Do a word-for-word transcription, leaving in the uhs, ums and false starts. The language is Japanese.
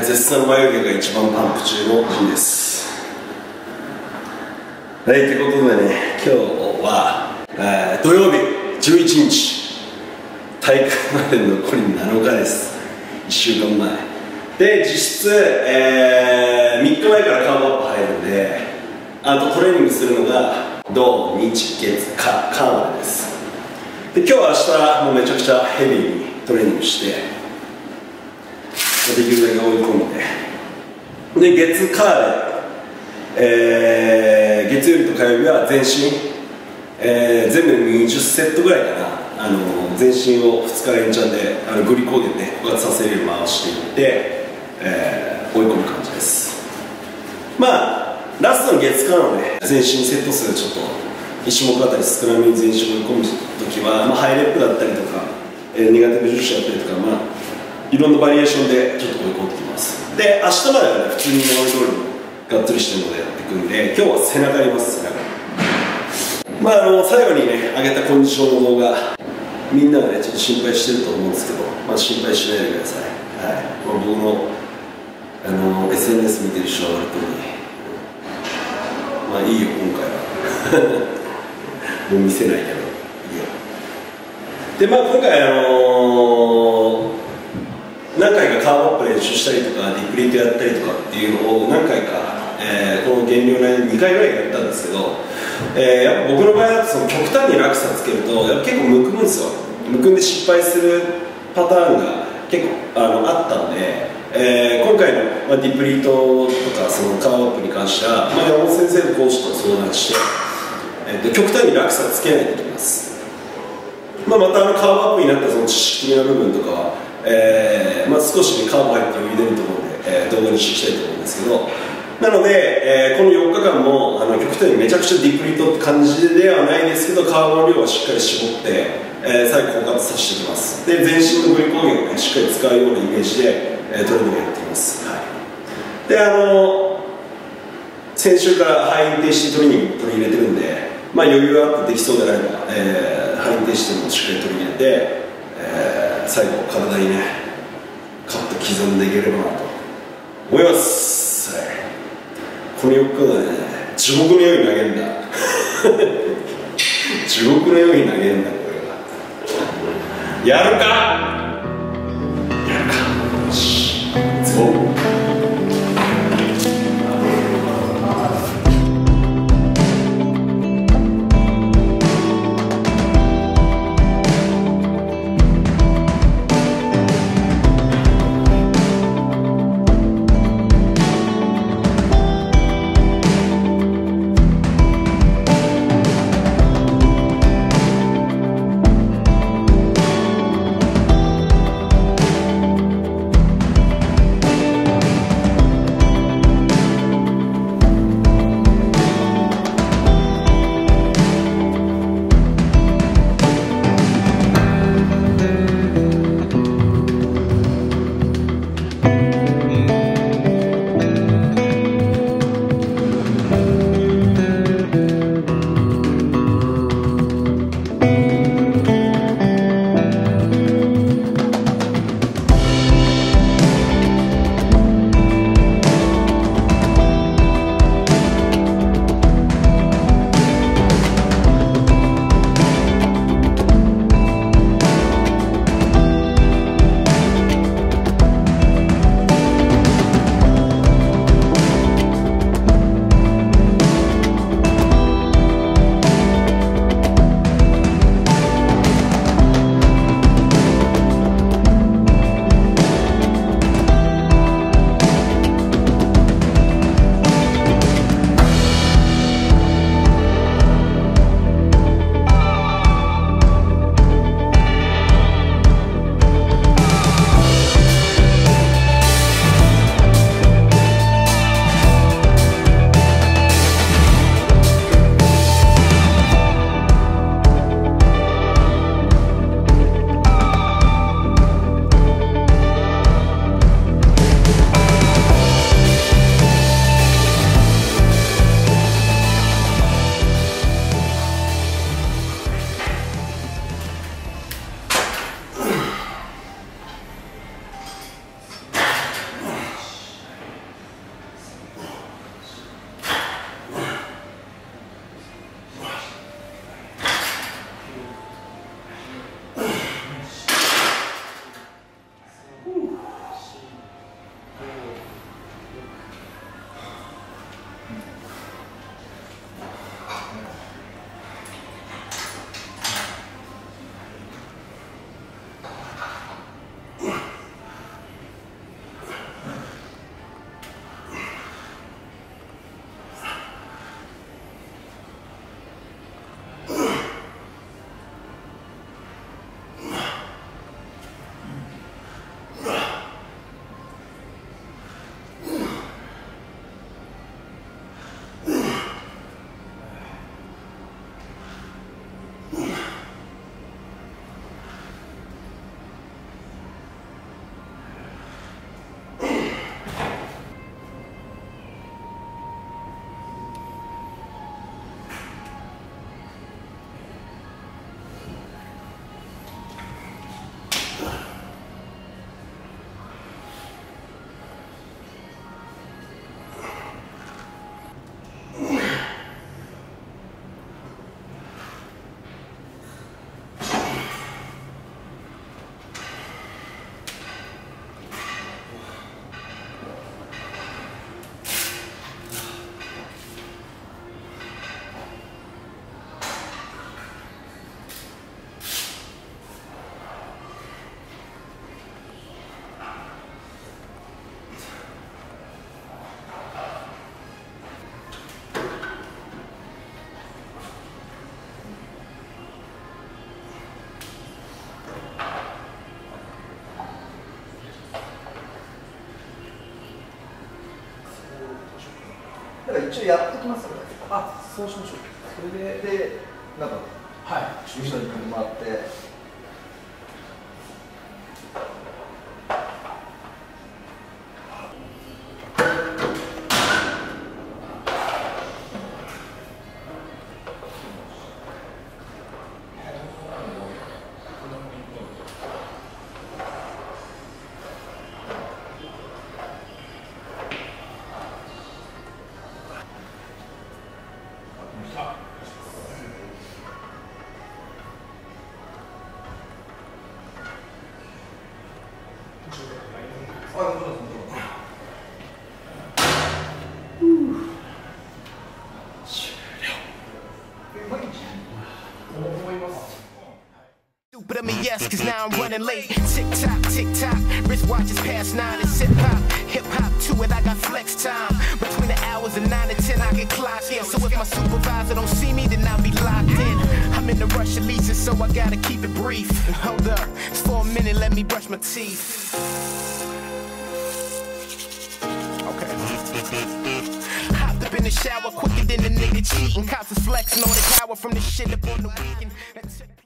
絶賛眉毛が一番パンプ中のジンです。はい、ということでね、今日は、えー、土曜日じゅういちにち、大会まで残りなのかです。いっしゅうかんまえで、実質、えー、みっかまえからカーブアップ入るんで、あとトレーニングするのが土日月火火までです。で、今日は明日もうめちゃくちゃヘビーにトレーニングして、できるだけ追い込んで、で月火で、えー、月曜日と火曜日は全身、えー、全部でにじゅっセットぐらいかな、あの全身をふつか連チャンであのグリコーゲンね、枯渇させるように回していって、えー、追い込む感じです。まあラストの月火のね、全身セット数ちょっといち種目あたり少なめに全身追い込むときは、まあ、ハイレップだったりとか、えー、ネガティブ重視だったりとか、まあいろんなバリエーションでちょっと追い込んできます。で、明日まではね、普通に今まで通りがっつりしてるのでやっていくんで、今日は背中あります、背中。まあ、あの、最後にね、上げたコンディションの動画、みんながね、ちょっと心配してると思うんですけど、まあ、心配しないでください。はい。この僕の、あの、エスエヌエス 見てる人は割とね、まあいいよ、今回は。もう見せないけど、いいよ。で、まあ今回、あのー、何回かカーブアップ練習したりとかディプリートやったりとかっていうのを何回か、えー、この減量内にかいぐらいやったんですけど、えー、やっぱ僕の場合だとその極端に落差つけるとやっぱ結構むくむんですよ。むくんで失敗するパターンが結構 あのあったんで、えー、今回の、まあ、ディプリートとかそのカーブアップに関しては、まあ、山本先生の講師と相談して、えー、極端に落差つけないといけます。まあ、またあのカーブアップになったその知識的な部分とかはえーまあ、少し、ね、カーブ入って余裕出ると思うので、えー、動画にしていきたいと思うんですけど、なので、えー、このよっかかんもあの極端にめちゃくちゃディプリートって感じではないですけど、カーブの量はしっかり絞って、えー、最後枯渇させていきます。で、全身のグリコーゲンを、ね、しっかり使うようなイメージで、えー、トレーニングやっています。はい、で、あの先週からハイインテンシティトレーニング取り入れてるんで、まあ、余裕があってできそうであれば、えー、ハイインテンシティもしっかり取り入れて、えー、最後体にねカッと刻んでいければなと思います。はい、このよっかがね、地獄のように投げるんだ地獄のように投げるんだ、これは。やるかやるか、よし、ズボン。 一応やっときますよね。 あ、そうしましょう。それででなんかはい後ろに回って。 But I mean yes, cause now I'm running late. Tick tock, tick tock, wristwatches past nine. It's hip hop, hip hop to it. I got flex time between the hours of nine and ten. I get clocked in. So if my supervisor don't see me, then I'll be locked in. I'm in the rush of leasing, so I gotta keep it brief. Hold up, it's for a minute. Let me brush my teeth. Okay. Hopped up in the shower quicker than the nigga cheating. Cops is flexing on the power from the shit up on the weekend.